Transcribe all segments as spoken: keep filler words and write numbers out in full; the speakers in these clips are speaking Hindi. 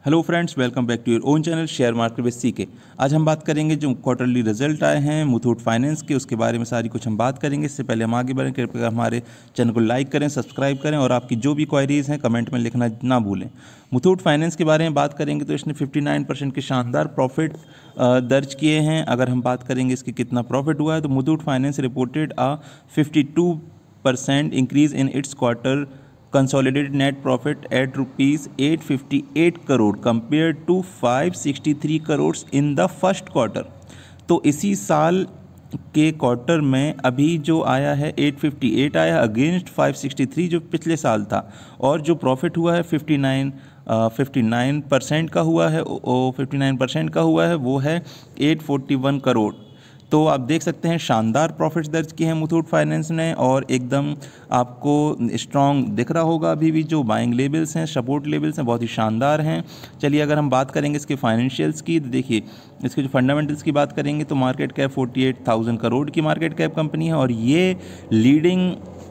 Hello friends, welcome back to your own channel share market with CK. आज हम बात करेंगे जो क्वार्टरली रिजल्ट आए हैं मुथूट फाइनेंस के, उसके बारे में सारी कुछ हम बात करेंगे। इससे पहले हम आगे बढ़ें, कृपया हमारे चैनल को लाइक करें, सब्सक्राइब करें और आपकी जो भी क्वायरीज़ हैं कमेंट में लिखना ना भूलें। मुथूट फाइनेंस के बारे में बात करेंगे तो इसने उनसठ परसेंट के शानदार प्रॉफिट दर्ज किए हैं। अगर हम बात करेंगे इसके कितना प्रॉफिट हुआ है तो Muthoot finance reported a fifty two percent increase in its quarter consolidated net profit at rupees eight hundred fifty-eight crore compared to five hundred sixty-three crores in the first quarter। तो इसी साल के क्वार्टर में अभी जो आया है आठ सौ अट्ठावन आया अगेंस्ट पाँच सौ तिरसठ जो पिछले साल था, और जो प्रॉफिट हुआ है उनसठ उनसठ परसेंट का हुआ है उनसठ परसेंट का हुआ है वो है आठ सौ इकतालीस करोड़। तो आप देख सकते हैं शानदार प्रॉफिट्स दर्ज किए हैं मुथूट फाइनेंस ने, और एकदम आपको स्ट्रॉन्ग दिख रहा होगा। अभी भी जो बाइंग लेवल्स हैं, सपोर्ट लेवल्स हैं, बहुत ही शानदार हैं। चलिए अगर हम बात करेंगे इसके फाइनेंशियल्स की तो देखिए इसके जो फंडामेंटल्स की बात करेंगे तो मार्केट कैप अड़तालीस हज़ार करोड़ की मार्केट कैप कंपनी है, और ये लीडिंग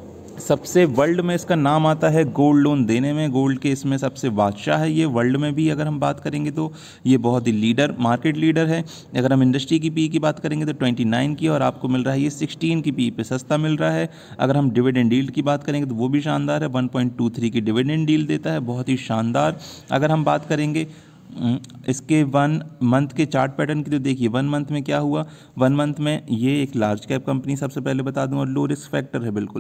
सबसे वर्ल्ड में इसका नाम आता है गोल्ड लोन देने में। गोल्ड के इसमें सबसे बादशाह है ये वर्ल्ड में भी। अगर हम बात करेंगे तो ये बहुत ही लीडर मार्केट लीडर है। अगर हम इंडस्ट्री की पी की बात करेंगे तो उनतीस की, और आपको मिल रहा है ये सोलह की पी पे सस्ता मिल रहा है। अगर हम डिविडेंड यील्ड की बात करेंगे तो वो भी शानदार है, वन पॉइंट टू थ्री की डिविडेंड यील्ड देता है, बहुत ही शानदार। अगर हम बात करेंगे इसके वन मंथ के चार्ट पैटर्न की तो देखिए वन मंथ में क्या हुआ। वन मंथ में ये एक लार्ज कैप कंपनी सबसे पहले बता दूं, और लो रिस्क फैक्टर है बिल्कुल।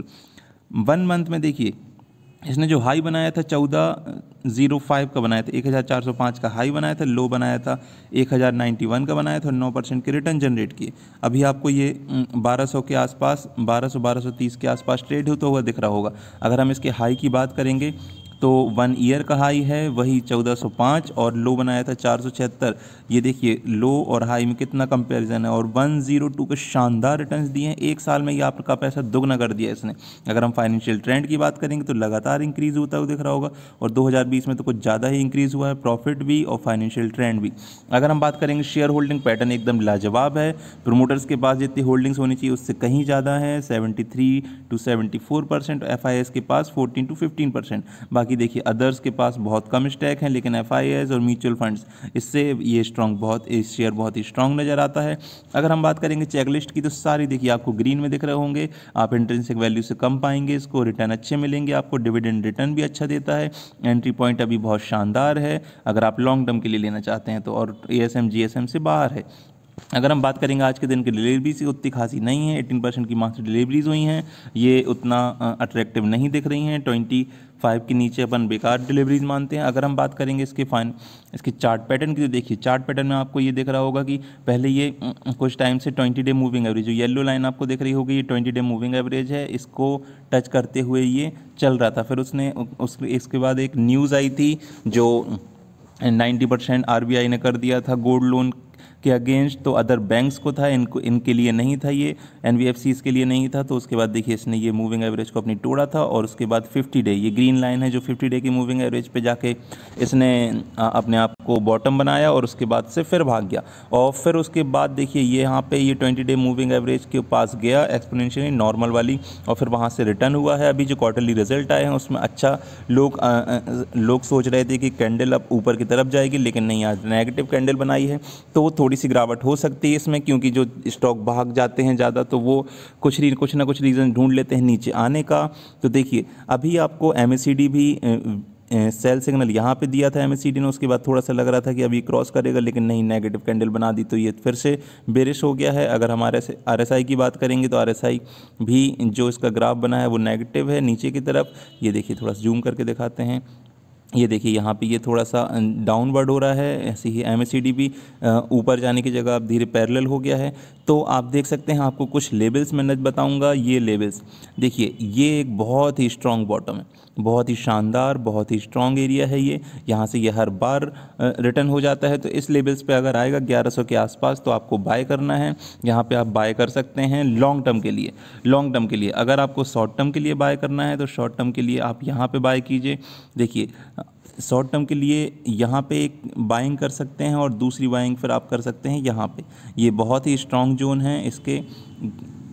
वन मंथ में देखिए इसने जो हाई बनाया था चौदह जीरो फाइव का बनाया था, एक हज़ार चार सौ पाँच का हाई बनाया था, लो बनाया था एक हज़ार नाइन्टी वन का बनाया था, और नौ परसेंट के रिटर्न जनरेट किए। अभी आपको ये बारह सौ के आसपास बारह सौ बारह सौ तीस के आसपास ट्रेड होता हुआ दिख रहा होगा। अगर हम इसके हाई की बात करेंगे तो वन ईयर का हाई है वही चौदह सौ पाँच, और लो बनाया था चार सौ छिहत्तर। ये देखिए लो और हाई में कितना कंपैरिजन है, और वन ज़ीरो टू के शानदार रिटर्न्स दिए हैं। एक साल में ये आपका पैसा दुगना कर दिया इसने। अगर हम फाइनेंशियल ट्रेंड की बात करेंगे तो लगातार इंक्रीज़ होता हुआ दिख रहा होगा, और दो हज़ार बीस में तो कुछ ज़्यादा ही इंक्रीज़ हुआ है, प्रॉफिट भी और फाइनेंशियल ट्रेंड भी। अगर हम बात करेंगे शेयर होल्डिंग पैटर्न एकदम लाजवाब है। प्रोमोटर्स के पास जितनी होल्डिंग्स होनी चाहिए उससे कहीं ज़्यादा है, seventy three to seventy four percent. F I S के पास फोर्टीन टू फिफ्टीन परसेंट। बाकी देखिए अदर्स के पास बहुत कम स्टैक हैं, लेकिन एफ आई एस और म्यूचुअल फंड्स इससे ये स्ट्रॉन्ग बहुत ये शेयर बहुत ही स्ट्रॉन्ग नज़र आता है। अगर हम बात करेंगे चेकलिस्ट की तो सारी देखिए आपको ग्रीन में दिख रहे होंगे। आप इंट्रिंसिक वैल्यू से कम पाएंगे इसको, रिटर्न अच्छे मिलेंगे आपको, डिविडेंड रिटर्न भी अच्छा देता है, एंट्री पॉइंट अभी बहुत शानदार है अगर आप लॉन्ग टर्म के लिए लेना चाहते हैं तो, और A S M G S M से बाहर है। अगर हम बात करेंगे आज के दिन की डिलीवरीज उतनी खासी नहीं है, अठारह परसेंट की मात्र डिलीवरीज हुई हैं, ये उतना अट्रैक्टिव नहीं दिख रही हैं। पच्चीस के नीचे अपन बेकार डिलीवरीज मानते हैं। अगर हम बात करेंगे इसके फाइन इसके चार्ट पैटर्न की तो देखिए चार्ट पैटर्न में आपको ये दिख रहा होगा कि पहले ये कुछ टाइम से ट्वेंटी डे मूविंग एवरेज, जो येलो लाइन आपको दिख रही होगी ये ट्वेंटी डे मूविंग एवरेज है, इसको टच करते हुए ये चल रहा था। फिर उसने उस इसके बाद एक न्यूज़ आई थी जो ninety percent R B I ने कर दिया था गोल्ड लोन के अगेंस्ट, तो अदर बैंक्स को था, इनको इनके लिए नहीं था, ये एन बी एफ सीज़ के लिए नहीं था। तो उसके बाद देखिए इसने ये मूविंग एवरेज को अपनी तोड़ा था, और उसके बाद फिफ्टी डे ये ग्रीन लाइन है जो फिफ्टी डे की मूविंग एवरेज पे जाके इसने अपने आप को बॉटम बनाया, और उसके बाद से फिर भाग गया। और फिर उसके बाद देखिए ये यहाँ पे ये ट्वेंटी डे मूविंग एवरेज के पास गया एक्सपोनेंशियली नॉर्मल वाली, और फिर वहाँ से रिटर्न हुआ है। अभी जो क्वार्टरली रिजल्ट आए हैं उसमें अच्छा लोग आ, आ, लोग सोच रहे थे कि कैंडल अब ऊपर की तरफ जाएगी, लेकिन नहीं, आज नेगेटिव कैंडल बनाई है, तो वो थोड़ी सी गिरावट हो सकती है इसमें, क्योंकि जो स्टॉक भाग जाते हैं ज़्यादा तो वो कुछ कुछ ना कुछ रीज़न ढूंढ लेते हैं नीचे आने का। तो देखिए अभी आपको एम ए सी डी भी सेल सिग्नल यहाँ पे दिया था एम ए सी डी ने, उसके बाद थोड़ा सा लग रहा था कि अभी क्रॉस करेगा, लेकिन नहीं, नेगेटिव कैंडल बना दी तो ये फिर से बेरिश हो गया है। अगर हम आर एस आई की बात करेंगे तो आर एस आई भी जो इसका ग्राफ बना है वो नेगेटिव है नीचे की तरफ। ये देखिए थोड़ा जूम करके दिखाते हैं, ये देखिए यहाँ पे ये थोड़ा सा डाउनवर्ड हो रहा है। ऐसे ही एम ए सी डी भी ऊपर जाने की जगह अब धीरे पैरेलल हो गया है। तो आप देख सकते हैं, आपको कुछ लेवल्स मैं बताऊंगा। ये लेवल्स देखिए, ये एक बहुत ही स्ट्रॉन्ग बॉटम है, बहुत ही शानदार, बहुत ही स्ट्रॉन्ग एरिया है ये। यहाँ से ये हर बार रिटर्न हो जाता है, तो इस लेवल्स पे अगर आएगा ग्यारह सौ के आसपास तो आपको बाय करना है। यहाँ पे आप बाय कर सकते हैं लॉन्ग टर्म के लिए। लॉन्ग टर्म के लिए अगर आपको शॉर्ट टर्म के लिए बाय करना है तो शॉर्ट टर्म के लिए आप यहाँ पे बाय कीजिए। देखिए शॉर्ट टर्म के लिए यहाँ पे एक बाइंग कर सकते हैं, और दूसरी बाइंग फिर आप कर सकते हैं यहाँ पे। ये बहुत ही स्ट्रॉन्ग जोन है, इसके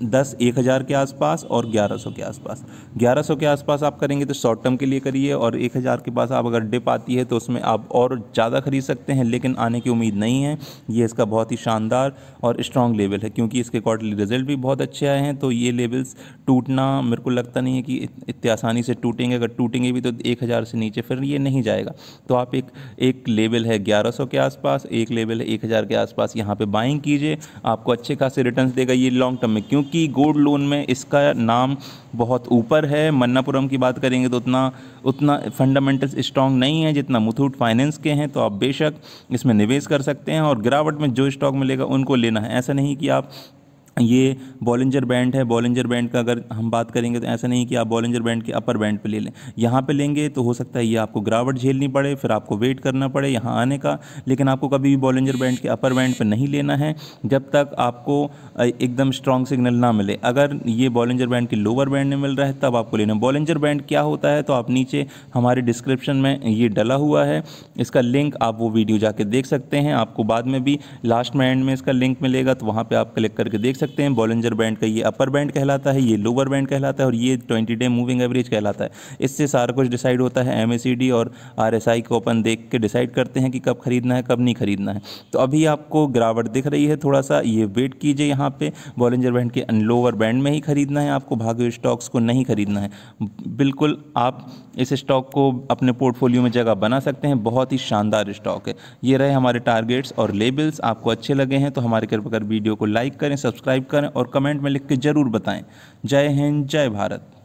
दस एक हज़ार के आसपास और ग्यारह सौ के आसपास। ग्यारह सौ के आसपास आप करेंगे तो शॉर्ट टर्म के लिए करिए, और एक हज़ार के पास आप अगर डिप आती है तो उसमें आप और ज़्यादा खरीद सकते हैं, लेकिन आने की उम्मीद नहीं है। ये इसका बहुत ही शानदार और स्ट्रॉन्ग लेवल है, क्योंकि इसके क्वार्टरली रिजल्ट भी बहुत अच्छे आए हैं। तो ये लेवल्स टूटना मेरे को लगता नहीं है कि इतनी आसानी से टूटेंगे। अगर टूटेंगे भी तो एक हज़ार से नीचे फिर ये नहीं जाएगा। तो आप एक एक लेवल है ग्यारह सौ के आसपास, एक लेवल है एक हज़ार के आसपास, यहाँ पे बाइंग कीजिए, आपको अच्छे खासे रिटर्न्स देगा ये लॉन्ग टर्म में, क्योंकि गोल्ड लोन में इसका नाम बहुत ऊपर है। मन्नापुरम की बात करेंगे तो उतना उतना फंडामेंटल्स स्ट्रांग नहीं है जितना मुथूट फाइनेंस के हैं। तो आप बेशक इसमें निवेश कर सकते हैं, और गिरावट में जो स्टॉक मिलेगा उनको लेना है। ऐसा नहीं कि आप ये बॉलिंजर बैंड है, बॉलिंजर बैंड का अगर हम बात करेंगे तो ऐसा नहीं कि आप बॉलिंजर बैंड के अपर बैंड पे ले लें। यहाँ पे लेंगे तो हो सकता है ये आपको गिरावट झेलनी पड़े, फिर आपको वेट करना पड़े यहाँ आने का। लेकिन आपको कभी भी बॉलिंजर बैंड के अपर बैंड पे नहीं लेना है जब तक आपको एकदम स्ट्रॉन्ग सिग्नल ना मिले। अगर ये बॉलिंजर बैंड के लोअर बैंड में मिल रहा है तब आपको लेना। बॉलिंजर बैंड क्या होता है तो आप नीचे हमारे डिस्क्रिप्शन में ये डला हुआ है, इसका लिंक आप वो वीडियो जाके देख सकते हैं। आपको बाद में भी लास्ट में एंड में इसका लिंक मिलेगा, तो वहाँ पर आप क्लिक करके देख सकते हैं। बॉलिंजर बैंड का ये अपर बैंड कहलाता है, ये लोअर बैंड कहलाता है, और ये ट्वेंटी डे मूविंग एवरेज कहलाता है। इससे सारा कुछ डिसाइड होता है। एमएसीडी और आरएसआई को अपन देख के डिसाइड करते हैं कि कब खरीदना है कब नहीं खरीदना है। तो अभी आपको गिरावट दिख रही है थोड़ा सा, ये वेट कीजिए। यहाँ पे बॉलिंजर बैंड के लोअर बैंड में ही खरीदना है आपको, भागे स्टॉक्स को नहीं खरीदना है। बिल्कुल आप इस स्टॉक को अपने पोर्टफोलियो में जगह बना सकते हैं, बहुत ही शानदार स्टॉक है। ये रहे हमारे टारगेट्स और लेबल्स। आपको अच्छे लगे हैं तो हमारे कृपया कर वीडियो को लाइक करें, सब्सक्राइब करें और कमेंट में लिख के ज़रूर बताएं। जय हिंद, जय भारत।